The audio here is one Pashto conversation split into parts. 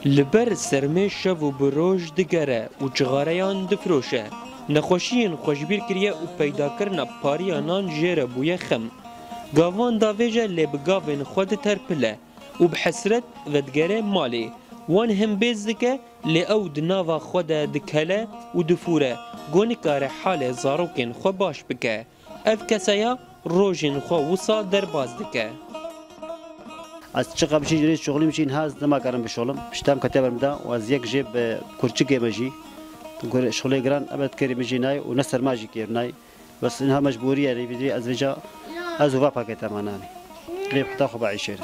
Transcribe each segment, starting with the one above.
لبر سرمه شو و بروج دگره و چغاریان دفروشه نخوشین خوشبیر کریه و پیدا کرنا پاریانان جیره بویه خم گاوان داویجه لبگاوین خود ترپله و بحسرت ودگره مالی وان هم بیزدکه لی او دناوا خود دکله و دفوره گونی کار حال زاروکین خو باش بکه اف کسایا روژین خو وصا در باز دکه از چقدر بچین جریز شغلی میشین هاز نما کارم بشغلم پشتم کتابم مدا و از یک جیب کرچی مجی شغلی گران ابد کری مجی نای و نصر ماجی کیر نای بس اینها مجبوریه ری بدی از وجا از وفا پاکت امانانی غیب خدا خوب عیشه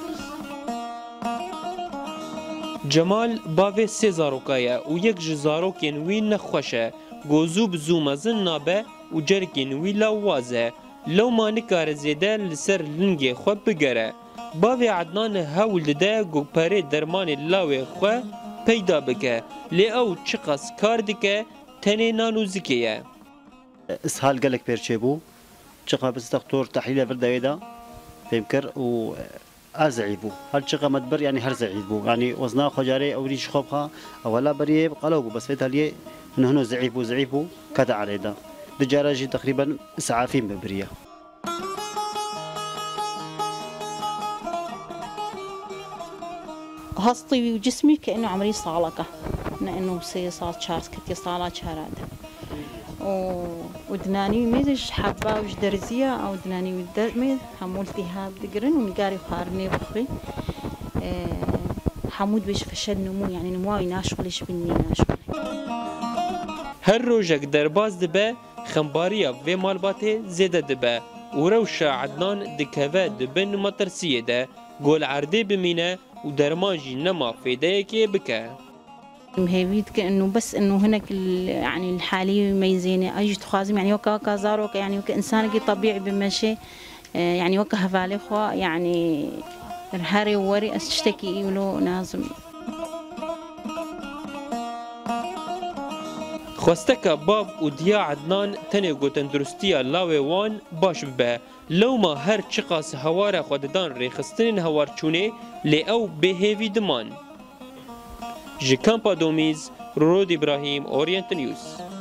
جمال باوی سه زاروکایه و یک جزاروکین وی نخوشه گوزوب زومزن نابه و جرکین وی لاوازه لو ما نکار زیده لسر لنگی خو بگره باوی عدنان هول ده گوپره درمان لاوی خو پیدا بکه لی او چقاس کار دکه تنه نانو زکیه اسهال قالك بيرشيبو چقا بس دكتور تحليل فردايدا فيمكر و ازعيبو هل چقا مدبر يعني هر زعيبو يعني وزنا خجاري او ريش خوبها اولا بريب قلوقو بس فيتاليه انه زعيبو كذا عليدا دجاراجي تقريبا اسعافين ببريه هسطي وجسمي كأنه عمري صالقة لأنه صار شارس كتير صالة شارد ودناني ميزج حبة وش درزية أو دناني ودرمي حمول التهاب دقرن ونقاري خارني بخري حمود بيش فشل نمو يعني نمواي ناشغلش بني ناشغل هر روجك درباز دبه خمباريا في مالباته زيادة دبه وروشا عدنان دكهوه دبه نمطرسية ده قول عرده بمينه ودرماجي نما فيدايكي بكه مهيفيد كأنه بس إنه هناك يعني الحالي ميزيني أجي تخازم يعني وكا زاروك يعني وكا إنسان طبيعي بمشي يعني وكا هفالي خوا يعني الهاري ووري أشتكي يقولوا نازم خواستك باب وديا عدنان تنه تندرستيا لاوي وان باش ببه لو ما هر چقاس هوار خوددان ريخستن هوار چونه لي او بهيوي دمان جي كامبا دوميز رود إبراهيم أورينت نيوز